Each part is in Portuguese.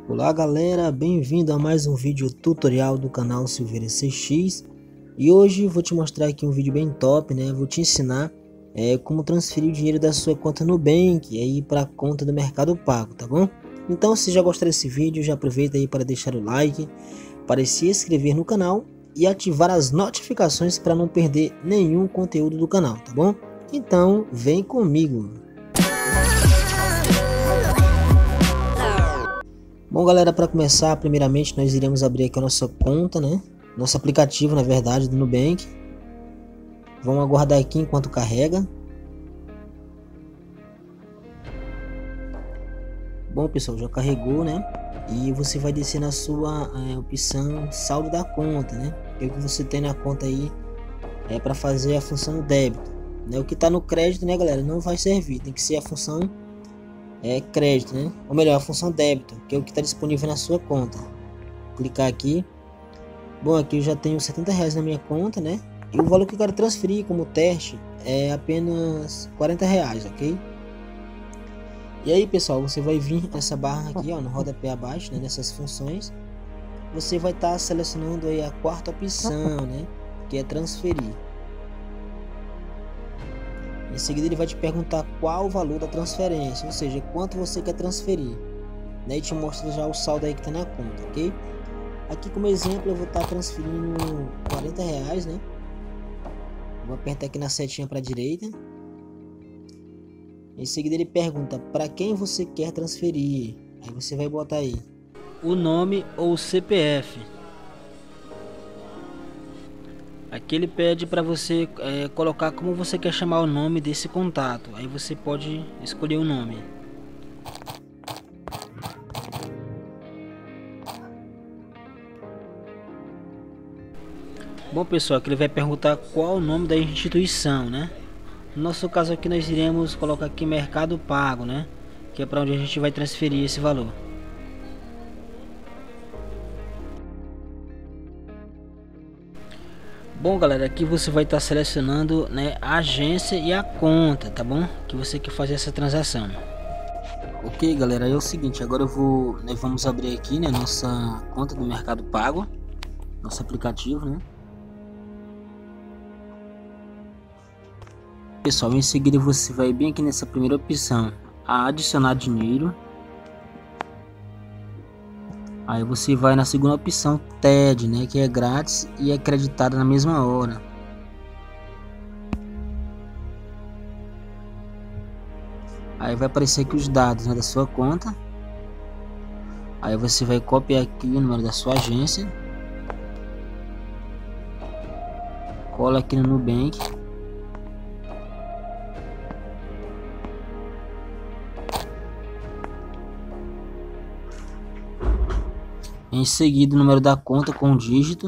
Olá galera, bem-vindo a mais um vídeo tutorial do canal Silveira CX. E hoje vou te mostrar aqui um vídeo bem top, né? Vou te ensinar como transferir o dinheiro da sua conta Nubank aí para a conta do Mercado Pago, tá bom? Então, se já gostou desse vídeo, já aproveita aí para deixar o like, para se inscrever no canal e ativar as notificações para não perder nenhum conteúdo do canal, tá bom? Então, vem comigo. Bom galera, para começar, primeiramente nós iremos abrir aqui a nossa conta, né? Nosso aplicativo, na verdade, do Nubank. Vamos aguardar aqui enquanto carrega. Bom pessoal, já carregou, né? E você vai descer na sua opção saldo da conta, né? Que é o que você tem na conta aí para fazer a função débito, né? O que está no crédito, né galera, não vai servir, tem que ser a função crédito, né? Ou melhor, a função débito, que é o que está disponível na sua conta. Clicar aqui. Bom, aqui eu já tenho R$70 na minha conta, né? E o valor que eu quero transferir como teste é apenas R$40, ok? E aí pessoal, você vai vir nessa barra aqui, ó, no rodapé abaixo, né? Nessas funções, você vai estar selecionando aí a quarta opção, né? Que é transferir. Em seguida ele vai te perguntar qual o valor da transferência, ou seja, quanto você quer transferir, né? E te mostra já o saldo aí que está na conta, ok? Aqui como exemplo eu vou estar transferindo R$40, né? Vou apertar aqui na setinha para a direita. Em seguida ele pergunta para quem você quer transferir. Aí você vai botar aí o nome ou o CPF. Aqui ele pede para você colocar como você quer chamar o nome desse contato. Aí você pode escolher o nome. Bom pessoal, aqui ele vai perguntar qual o nome da instituição, né? No nosso caso aqui nós iremos colocar aqui Mercado Pago, né? Que é para onde a gente vai transferir esse valor. Bom galera, aqui você vai estar selecionando, né, a agência e a conta, tá bom? Que você quer fazer essa transação. Ok galera, é o seguinte, agora vamos abrir aqui, né, nossa conta do Mercado Pago, nosso aplicativo, né? Pessoal, em seguida você vai bem aqui nessa primeira opção, a adicionar dinheiro. Aí você vai na segunda opção, TED, né, que é grátis e é creditada na mesma hora. Aí vai aparecer aqui os dados, né, da sua conta. Aí você vai copiar aqui o número da sua agência. Cola aqui no Nubank. Em seguida o número da conta com um dígito.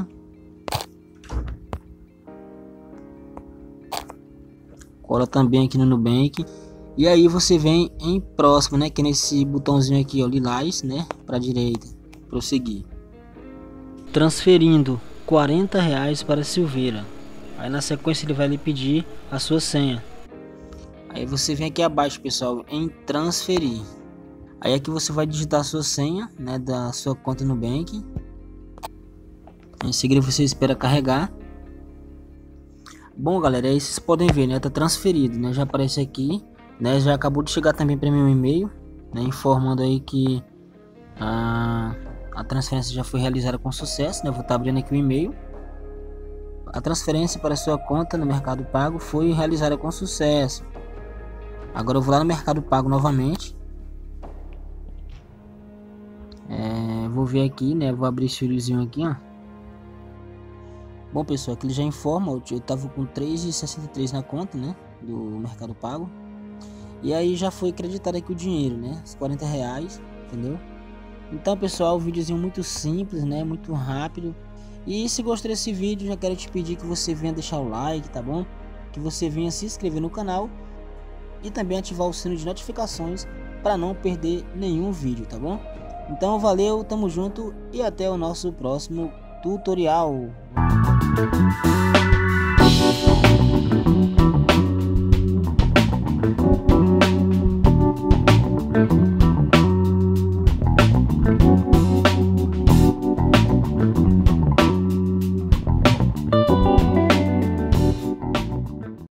Cola também aqui no Nubank. E aí você vem em próximo, né? Que é nesse botãozinho aqui, ó, lilás, né? Para a direita. Prosseguir. Transferindo R$40 para Silveira. Aí na sequência ele vai lhe pedir a sua senha. Aí você vem aqui abaixo, pessoal, em transferir. Aí aqui você vai digitar a sua senha, né, da sua conta Nubank. Em seguida você espera carregar. Bom galera, aí vocês podem ver, né, tá transferido, né, já aparece aqui, né, já acabou de chegar também para mim um e-mail, né, informando aí que a transferência já foi realizada com sucesso, né. Vou estar abrindo aqui o e-mail. A transferência para a sua conta no Mercado Pago foi realizada com sucesso. Agora eu vou lá no Mercado Pago novamente. Vou ver aqui, né? Vou abrir esse olhozinho aqui, ó. Bom pessoal, aqui ele já informa. Eu tava com R$3,63 na conta, né? Do Mercado Pago. E aí já foi creditado aqui o dinheiro, né? Os R$40, entendeu? Então pessoal, um videozinho muito simples, né? Muito rápido. E se gostou desse vídeo, já quero te pedir que você venha deixar o like, tá bom? Que você venha se inscrever no canal. E também ativar o sino de notificações para não perder nenhum vídeo, tá bom? Então valeu, tamo junto e até o nosso próximo tutorial.